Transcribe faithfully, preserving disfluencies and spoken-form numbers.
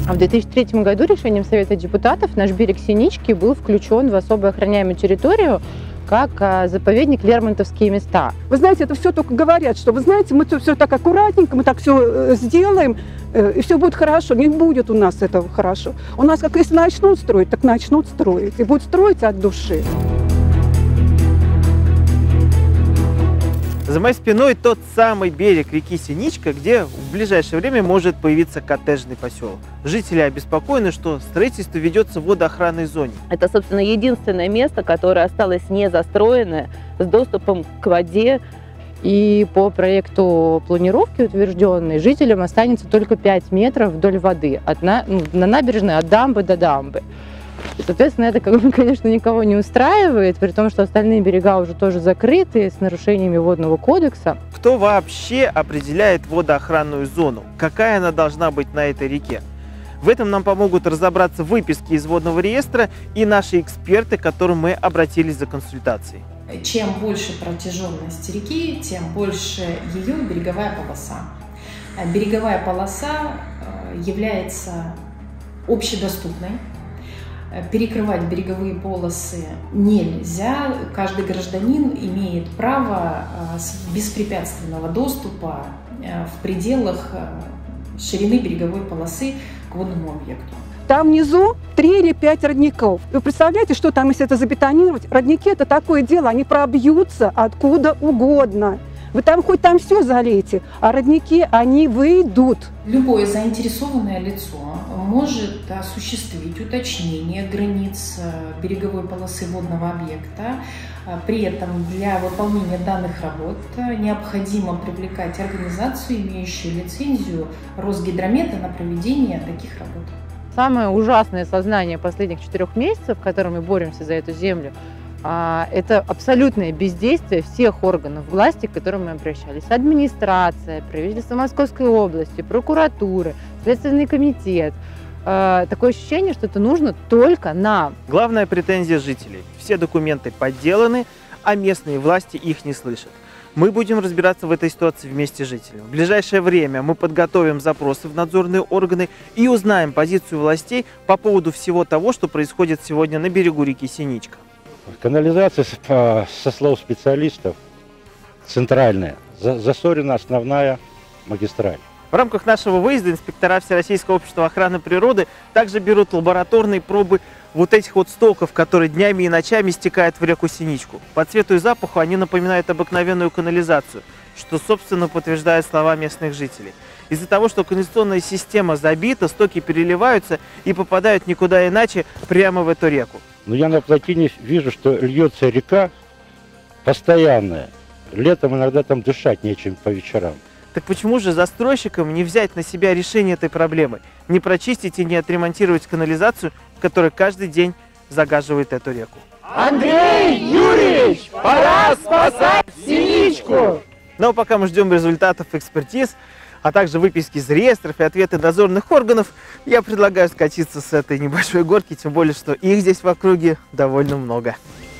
А в две тысячи третьем году решением Совета депутатов наш берег Синички был включен в особо охраняемую территорию как заповедник Лермонтовские места. Вы знаете, это все только говорят, что, вы знаете, мы все так аккуратненько, мы так все сделаем, и все будет хорошо. Не будет у нас этого хорошо. У нас, как если начнут строить, так начнут строить. И будут строить от души. За моей спиной тот самый берег реки Синичка, где в ближайшее время может появиться коттеджный поселок. Жители обеспокоены, что строительство ведется в водоохранной зоне. Это, собственно, единственное место, которое осталось не застроенное, с доступом к воде. И по проекту планировки утвержденной, жителям останется только пять метров вдоль воды от на, ну, на набережной от дамбы до дамбы. И, соответственно, это, конечно, никого не устраивает, при том, что остальные берега уже тоже закрыты с нарушениями водного кодекса. Кто вообще определяет водоохранную зону? Какая она должна быть на этой реке? В этом нам помогут разобраться выписки из водного реестра и наши эксперты, к которым мы обратились за консультацией. Чем больше протяженность реки, тем больше ее береговая полоса. Береговая полоса является общедоступной. Перекрывать береговые полосы нельзя. Каждый гражданин имеет право беспрепятственного доступа в пределах ширины береговой полосы к водному объекту. Там внизу три или пять родников. Вы представляете, что там, если это забетонировать? Родники – это такое дело, они пробьются откуда угодно. Вы там хоть там все залейте, а родники, они выйдут. Любое заинтересованное лицо может осуществить уточнение границ береговой полосы водного объекта. При этом для выполнения данных работ необходимо привлекать организацию, имеющую лицензию Росгидромета на проведение таких работ. Самое ужасное сознание последних четырех месяцев, в котором мы боремся за эту землю, это абсолютное бездействие всех органов власти, к которым мы обращались. Администрация, правительство Московской области, прокуратура, Следственный комитет. Такое ощущение, что это нужно только нам. Главная претензия жителей. Все документы подделаны, а местные власти их не слышат. Мы будем разбираться в этой ситуации вместе с жителями. В ближайшее время мы подготовим запросы в надзорные органы и узнаем позицию властей по поводу всего того, что происходит сегодня на берегу реки Синичка. Канализация, со слов специалистов, центральная. Засорена основная магистраль. В рамках нашего выезда инспектора Всероссийского общества охраны природы также берут лабораторные пробы вот этих вот стоков, которые днями и ночами стекают в реку Синичку. По цвету и запаху они напоминают обыкновенную канализацию, что, собственно, подтверждает слова местных жителей. Из-за того, что канализационная система забита, стоки переливаются и попадают никуда иначе прямо в эту реку. Но я на плотине вижу, что льется река постоянная. Летом иногда там дышать нечем по вечерам. Так почему же застройщикам не взять на себя решение этой проблемы? Не прочистить и не отремонтировать канализацию, которая каждый день загаживает эту реку? Андрей Юрьевич, пора спасать Синичку! Но пока мы ждем результатов экспертиз, а также выписки из реестров и ответы дозорных органов, я предлагаю скатиться с этой небольшой горки, тем более, что их здесь в округе довольно много.